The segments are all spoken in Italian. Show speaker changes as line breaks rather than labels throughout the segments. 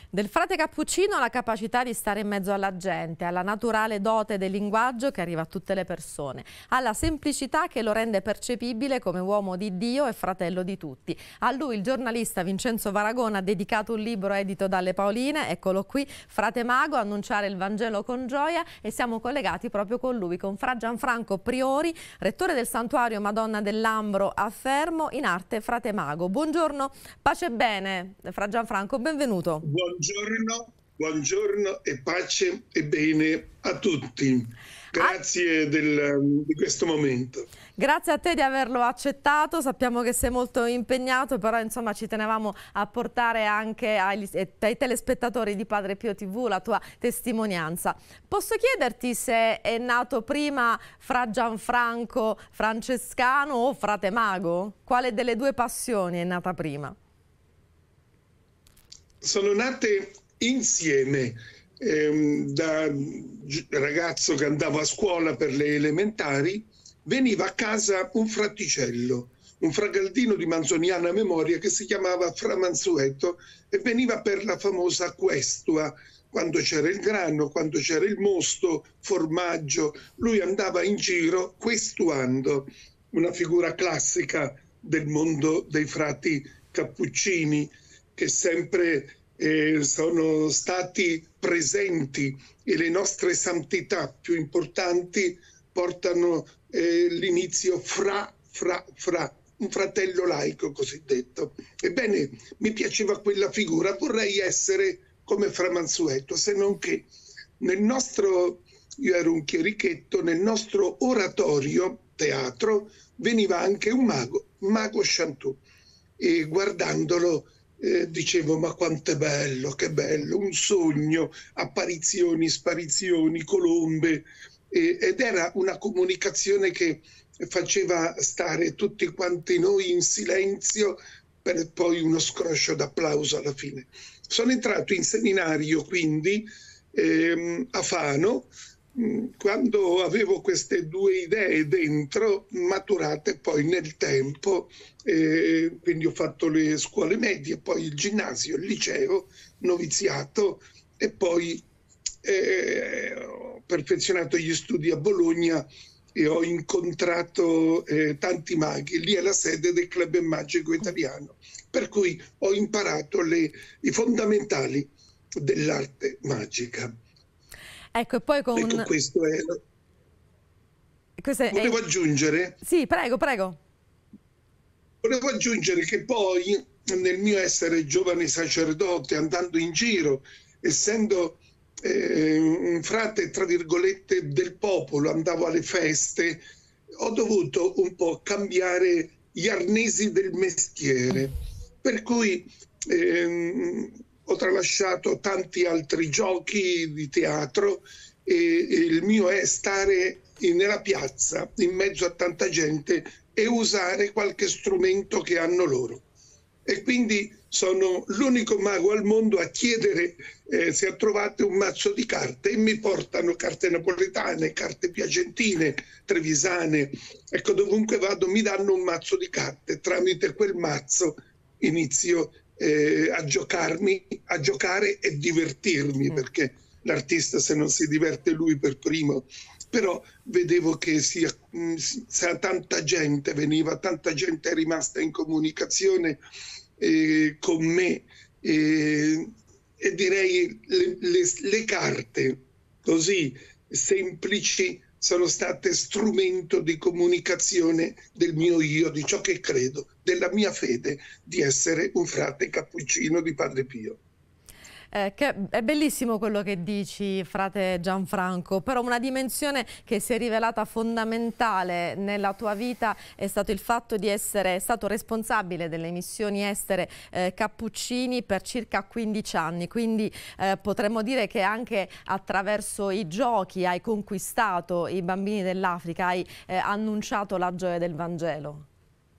Del frate cappuccino la capacità di stare in mezzo alla gente, alla naturale dote del linguaggio che arriva a tutte le persone, alla semplicità che lo rende percepibile come uomo di Dio e fratello di tutti. A lui il giornalista Vincenzo Varagona ha dedicato un libro edito dalle Paoline, eccolo qui, Frate Mago, annunciare il Vangelo con gioia, e siamo collegati proprio con lui, con Fra Gianfranco Priori, rettore del Santuario Madonna del Lambro a Fermo, in arte Frate Mago. Buongiorno, pace e bene, Fra Gianfranco, benvenuto.
Buongiorno e pace e bene a tutti. Grazie di questo momento.
Grazie a te di averlo accettato, sappiamo che sei molto impegnato, però insomma ci tenevamo a portare anche ai telespettatori di Padre Pio TV la tua testimonianza. Posso chiederti se è nato prima Fra Gianfranco francescano o Frate Mago? Quale delle due passioni è nata prima?
Sono nate insieme. Da ragazzo che andavo a scuola per le elementari, veniva a casa un fraticello, un fragaldino di manzoniana memoria che si chiamava Fra Mansueto, e veniva per la famosa questua, quando c'era il grano, quando c'era il mosto, formaggio. Lui andava in giro questuando, una figura classica del mondo dei frati cappuccini, che sempre sono stati presenti, e le nostre santità più importanti portano l'inizio fra, un fratello laico cosiddetto. Ebbene, mi piaceva quella figura, vorrei essere come Fra Mansueto, se non che io ero un chierichetto, nel nostro oratorio, teatro, veniva anche un mago Chantou, e guardandolo dicevo: ma quanto è bello, che bello, un sogno, apparizioni, sparizioni, colombe, ed era una comunicazione che faceva stare tutti quanti noi in silenzio, per poi uno scroscio d'applauso alla fine. Sono entrato in seminario quindi a Fano, quando avevo queste due idee dentro, maturate poi nel tempo, quindi ho fatto le scuole medie, poi il ginnasio, il liceo, noviziato, e poi ho perfezionato gli studi a Bologna e ho incontrato tanti maghi. Lì è la sede del Club Magico Italiano, per cui ho imparato i fondamentali dell'arte magica.
Ecco, e poi con
questo è... Volevo aggiungere?
Sì, prego, prego.
Volevo aggiungere che poi, nel mio essere giovane sacerdote, andando in giro, essendo un frate, tra virgolette, del popolo, andavo alle feste, ho dovuto un po' cambiare gli arnesi del mestiere, per cui ho tralasciato tanti altri giochi di teatro, e il mio è stare nella piazza, in mezzo a tanta gente, e usare qualche strumento che hanno loro. E quindi sono l'unico mago al mondo a chiedere se trovate un mazzo di carte, e mi portano carte napoletane, carte piacentine, trevisane. Ecco, dovunque vado mi danno un mazzo di carte. Tramite quel mazzo inizio a giocare e divertirmi, perché l'artista, se non si diverte lui per primo. Però vedevo che tanta gente veniva, tanta gente è rimasta in comunicazione con me, e direi le carte così semplici sono state strumento di comunicazione del mio io, di ciò che credo, della mia fede di essere un frate cappuccino di Padre Pio.
Che è bellissimo quello che dici, frate Gianfranco, però una dimensione che si è rivelata fondamentale nella tua vita è stato il fatto di essere stato responsabile delle missioni estere cappuccini per circa 15 anni, quindi potremmo dire che anche attraverso i giochi hai conquistato i bambini dell'Africa, hai annunciato la gioia del Vangelo.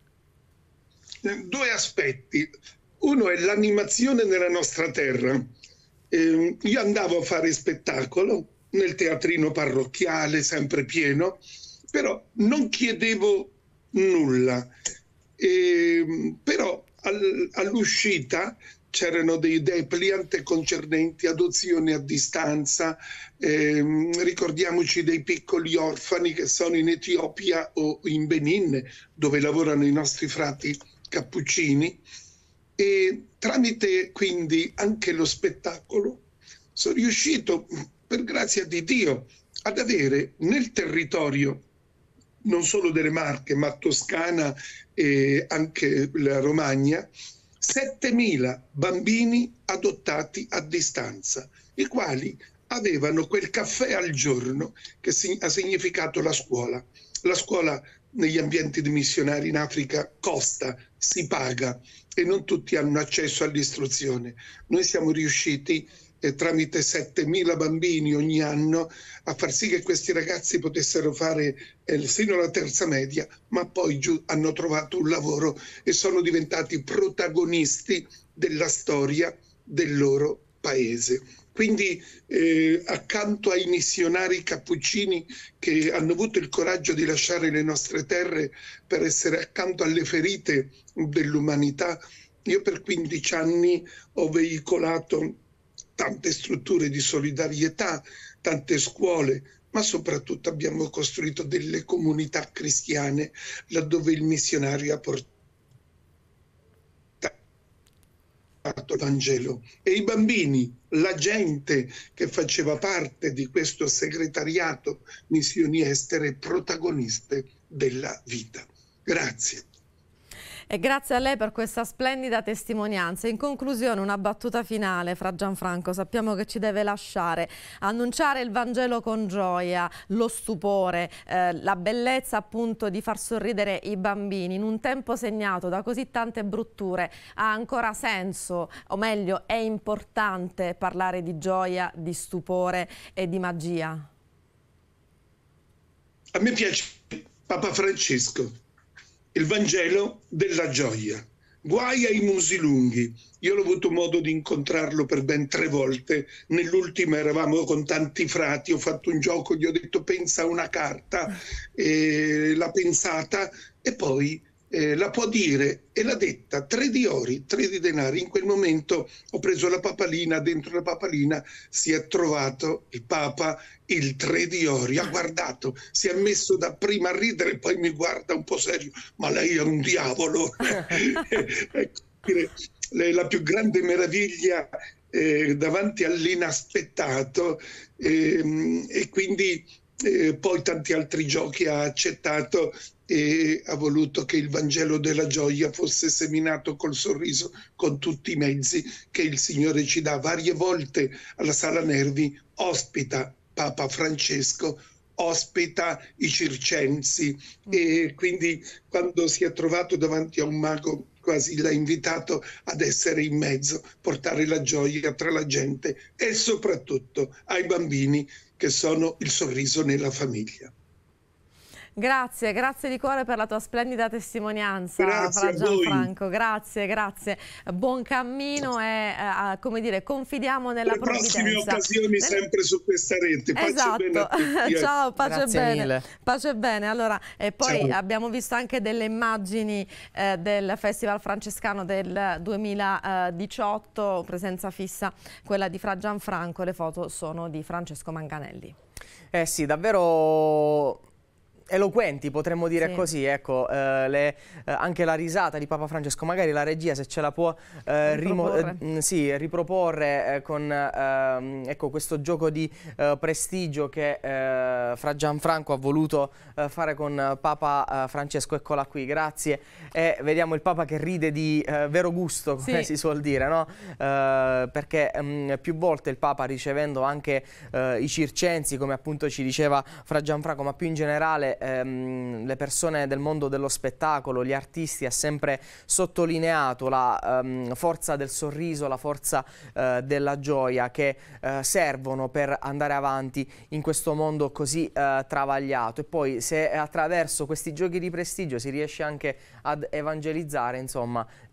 Due aspetti. Uno è l'animazione nella nostra terra. Io andavo a fare spettacolo nel teatrino parrocchiale, sempre pieno, però non chiedevo nulla. Però all'uscita c'erano dei depliant concernenti adozioni a distanza, ricordiamoci dei piccoli orfani che sono in Etiopia o in Benin, dove lavorano i nostri frati cappuccini, e tramite quindi anche lo spettacolo sono riuscito, per grazia di Dio, ad avere nel territorio non solo delle Marche, ma Toscana e anche la Romagna, 7.000 bambini adottati a distanza, i quali avevano quel caffè al giorno che ha significato la scuola. La scuola negli ambienti di missionari in Africa costa, si paga e non tutti hanno accesso all'istruzione. Noi siamo riusciti tramite 7.000 bambini ogni anno a far sì che questi ragazzi potessero fare sino alla terza media, ma poi giù hanno trovato un lavoro e sono diventati protagonisti della storia del loro paese. Quindi accanto ai missionari cappuccini che hanno avuto il coraggio di lasciare le nostre terre per essere accanto alle ferite dell'umanità, io per 15 anni ho veicolato tante strutture di solidarietà, tante scuole, ma soprattutto abbiamo costruito delle comunità cristiane laddove il missionario ha portato il Vangelo. E i bambini, la gente che faceva parte di questo segretariato missioni estere, protagoniste della vita. Grazie.
E grazie a lei per questa splendida testimonianza. In conclusione, una battuta finale, Fra Gianfranco, sappiamo che ci deve lasciare. Annunciare il Vangelo con gioia, lo stupore, la bellezza appunto di far sorridere i bambini in un tempo segnato da così tante brutture, ha ancora senso, o meglio è importante parlare di gioia, di stupore e di magia?
A me piace Papa Francesco. Il Vangelo della gioia. Guai ai musi lunghi. Io l'ho avuto modo di incontrarlo per ben 3 volte. Nell'ultima eravamo con tanti frati, ho fatto un gioco, gli ho detto pensa a una carta, l'ha pensata e poi la può dire e l'ha detta 3 di ori, 3 di denari. In quel momento ho preso la papalina, dentro la papalina si è trovato il Papa, il 3 di ori, ha guardato, si è messo da prima a ridere, poi mi guarda un po' serio, ma lei è un diavolo. La più grande meraviglia davanti all'inaspettato e quindi poi tanti altri giochi ha accettato e ha voluto che il Vangelo della gioia fosse seminato col sorriso, con tutti i mezzi che il Signore ci dà. Varie volte alla Sala Nervi ospita Papa Francesco, ospita i circensi e quindi quando si è trovato davanti a un mago quasi l'ha invitato ad essere in mezzo, portare la gioia tra la gente e soprattutto ai bambini che sono il sorriso nella famiglia.
Grazie, grazie di cuore per la tua splendida testimonianza,
Fra
Gianfranco. Grazie, grazie. Buon cammino e come dire, confidiamo nella provvidenza.
Le prossime occasioni sempre su questa rete.
Esatto.
Pace bene a tutti.
Ciao, pace
grazie
bene.
mille.
Pace bene. Allora, poi
Ciao.
abbiamo visto anche delle immagini del Festival Francescano del 2018, presenza fissa quella di Fra Gianfranco, le foto sono di Francesco Manganelli.
Sì, davvero eloquenti, potremmo dire così, ecco, anche la risata di Papa Francesco, magari la regia se ce la può riproporre con ecco, questo gioco di prestigio che Fra Gianfranco ha voluto fare con Papa Francesco. Eccola qui, grazie. E vediamo il Papa che ride di vero gusto, come si suol dire, no? Perché più volte il Papa, ricevendo anche i circensi, come appunto ci diceva Fra Gianfranco, ma più in generale le persone del mondo dello spettacolo, gli artisti, ha sempre sottolineato la forza del sorriso, la forza della gioia che servono per andare avanti in questo mondo così travagliato. E poi se attraverso questi giochi di prestigio si riesce anche ad evangelizzare, insomma,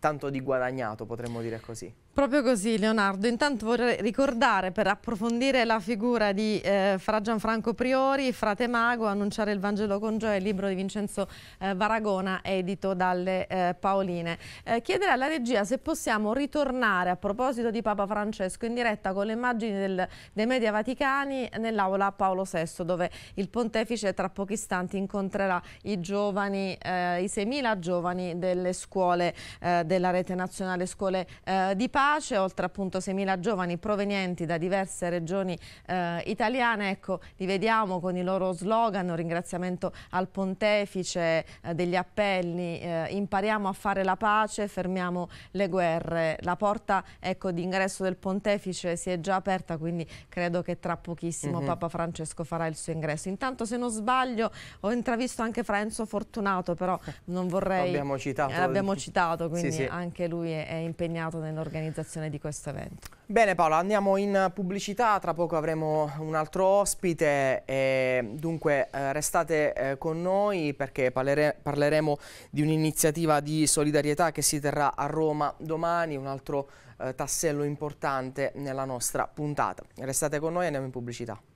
tanto di guadagnato, potremmo dire così.
Proprio così, Leonardo. Intanto vorrei ricordare, per approfondire la figura di Fra Gianfranco Priori, frate mago, annunciare il Vangelo con gioia, il libro di Vincenzo Varagona, edito dalle Paoline. Chiedere alla regia se possiamo ritornare, a proposito di Papa Francesco, in diretta con le immagini dei media vaticani nell'aula Paolo VI, dove il pontefice tra pochi istanti incontrerà i giovani, i 6.000 giovani delle scuole della Rete Nazionale Scuole di Pace, oltre appunto 6.000 giovani provenienti da diverse regioni italiane. Ecco, li vediamo con i loro slogan, un ringraziamento al pontefice, degli appelli, impariamo a fare la pace, fermiamo le guerre. La porta, ecco, di ingresso del pontefice si è già aperta, quindi credo che tra pochissimo Papa Francesco farà il suo ingresso. Intanto, se non sbaglio, ho intravisto anche Fra Enzo Fortunato, però non vorrei... L'abbiamo citato, quindi sì, anche lui è impegnato nell'organizzazione di questo evento.
Bene Paola, andiamo in pubblicità, tra poco avremo un altro ospite, dunque restate con noi perché parleremo di un'iniziativa di solidarietà che si terrà a Roma domani, un altro tassello importante nella nostra puntata. Restate con noi, andiamo in pubblicità.